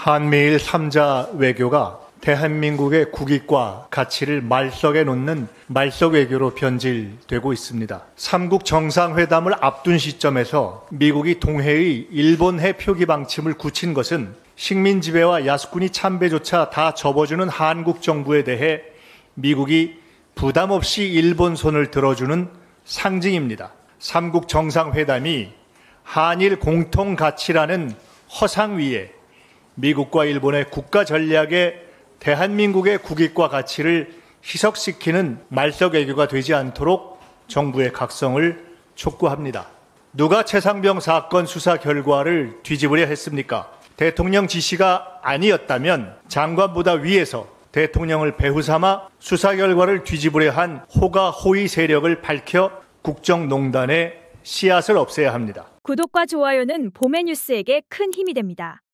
한미일 3자 외교가 대한민국의 국익과 가치를 말석에 놓는 말석 외교로 변질되고 있습니다. 3국 정상회담을 앞둔 시점에서 미국이 동해의 일본해 표기 방침을 굳힌 것은 식민 지배와 야스쿠니 참배조차 다 접어주는 한국 정부에 대해 미국이 부담 없이 일본 손을 들어주는 상징입니다. 3국 정상회담이 한일 공통 가치라는 허상 위에 미국과 일본의 국가 전략에 대한민국의 국익과 가치를 희석시키는 말석 외교가 되지 않도록 정부의 각성을 촉구합니다. 누가 최상병 사건 수사 결과를 뒤집으려 했습니까? 대통령 지시가 아니었다면 장관보다 위에서 대통령을 배후 삼아 수사 결과를 뒤집으려 한 호가 호의 세력을 밝혀 국정농단의 씨앗을 없애야 합니다. 구독과 좋아요는 봄의 뉴스에게 큰 힘이 됩니다.